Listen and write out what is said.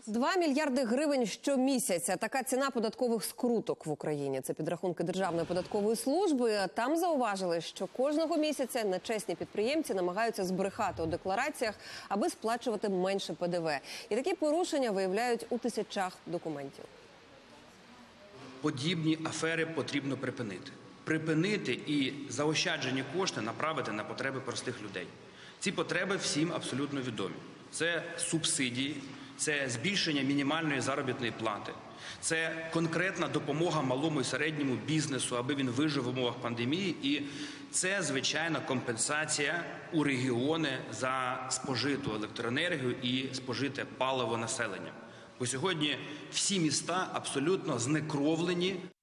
2 мільярди гривень щомісяця. Така ціна податкових скруток в Україні. Це підрахунки Державної податкової служби. Там зауважили, що кожного місяця нечесні підприємці намагаються збрехати у деклараціях, аби сплачувати менше ПДВ. І такі порушення виявляють у тисячах документів. Подібні афери потрібно припинити. Припинити і заощаджені кошти направити на потреби простих людей. Ці потреби всім абсолютно відомі. Це субсидії, це збільшення мінімальної заробітної плати, це конкретна допомога малому і середньому бізнесу, аби він вижив в умовах пандемії, і це, звичайно, компенсація у регіони за спожиту електроенергію і спожите паливо населення. Бо сьогодні всі міста абсолютно знекровлені.